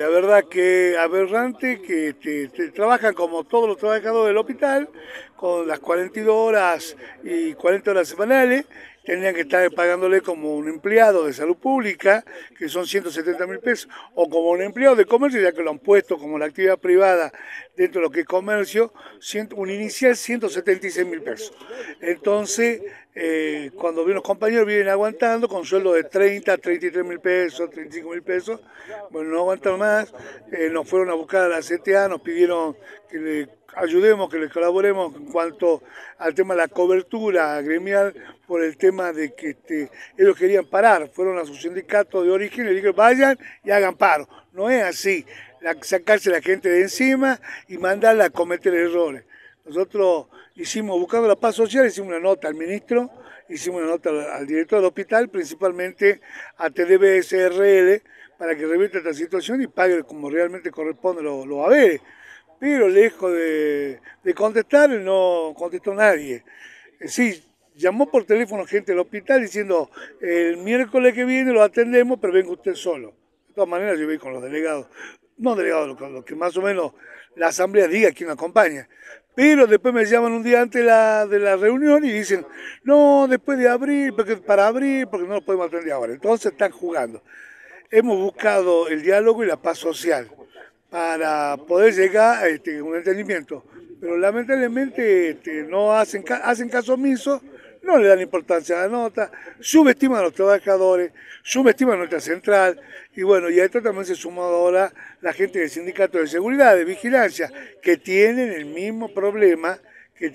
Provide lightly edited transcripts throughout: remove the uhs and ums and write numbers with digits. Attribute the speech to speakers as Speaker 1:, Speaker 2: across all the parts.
Speaker 1: La verdad que aberrante que trabajan como todos los trabajadores del hospital, con las 42 horas y 40 horas semanales, tendrían que estar pagándole como un empleado de salud pública, que son 170.000 pesos, o como un empleado de comercio, ya que lo han puesto como la actividad privada dentro de lo que es comercio, un inicial 176.000 pesos. Entonces, cuando los compañeros vienen aguantando con sueldo de 30, 33.000 pesos, 35.000 pesos, bueno, no aguantan más, nos fueron a buscar a la CTA, nos pidieron que le ayudemos, que les colaboremos en cuanto al tema de la cobertura gremial por el tema de que ellos querían parar, fueron a su sindicato de origen y le dijeron vayan y hagan paro. No es así, sacarse a la gente de encima y mandarla a cometer errores. Nosotros buscando la paz social, hicimos una nota al ministro, hicimos una nota al director del hospital, principalmente a TDBSRL, para que revierta esta situación y pague como realmente corresponde los haberes. Pero lejos de contestar, no contestó nadie. Sí, llamó por teléfono gente del hospital diciendo el miércoles que viene lo atendemos, pero venga usted solo. De todas maneras yo voy con los delegados, no delegados, los que más o menos la asamblea diga quién acompaña. Pero después me llaman un día antes de la reunión y dicen, no, después de abril, para abril, porque no lo podemos atender ahora. Entonces están jugando. Hemos buscado el diálogo y la paz social para poder llegar a un entendimiento. Pero lamentablemente no hacen caso omiso, no le dan importancia a la nota, subestiman a los trabajadores, subestiman a nuestra central, y bueno, y a esto también se suma ahora la gente del sindicato de seguridad, de vigilancia, que tienen el mismo problema que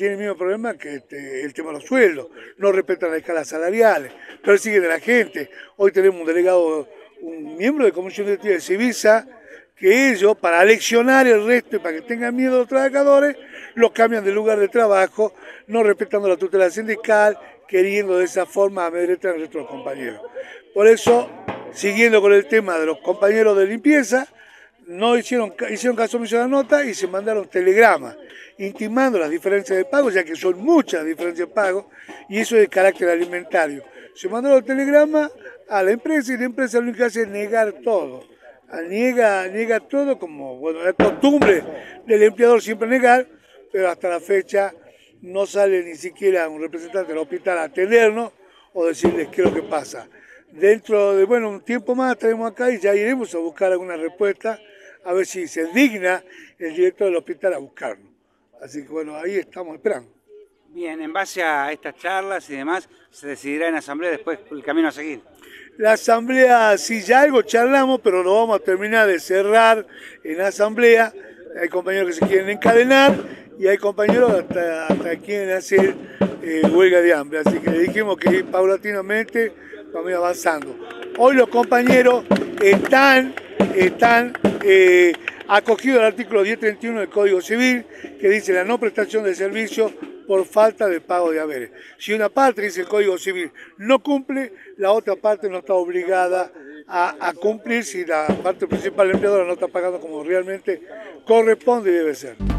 Speaker 1: el tema de los sueldos, no respetan las escalas salariales, persiguen a la gente. Hoy tenemos un delegado, un miembro de comisión directiva de Civisa, que ellos, para aleccionar el resto y para que tengan miedo a los trabajadores, los cambian de lugar de trabajo, no respetando la tutela sindical, queriendo de esa forma amedrentar al resto de los compañeros. Por eso, siguiendo con el tema de los compañeros de limpieza, no hicieron caso omiso a la nota y se mandaron telegramas intimando las diferencias de pago, ya que son muchas diferencias de pago, y eso es de carácter alimentario. Se mandaron telegramas a la empresa y la empresa lo único que hace es negar todo. Niega todo, como bueno, es costumbre del empleador siempre negar, pero hasta la fecha no sale ni siquiera un representante del hospital a atendernos o decirles qué es lo que pasa. Dentro de un tiempo más estaremos acá y ya iremos a buscar alguna respuesta, a ver si se digna el director del hospital a buscarnos. Así que bueno, ahí estamos esperando.
Speaker 2: Bien, en base a estas charlas y demás, se decidirá en asamblea después el camino a seguir.
Speaker 1: La asamblea, sí, ya algo charlamos, pero lo vamos a terminar de cerrar en la asamblea. Hay compañeros que se quieren encadenar y hay compañeros hasta quieren hacer huelga de hambre. Así que le dijimos que paulatinamente vamos a ir avanzando. Hoy los compañeros están acogidos al artículo 1031 del Código Civil, que dice la no prestación de servicio por falta de pago de haberes. Si una parte, dice el Código Civil, no cumple, la otra parte no está obligada a cumplir si la parte principal del empleador no está pagando como realmente corresponde y debe ser.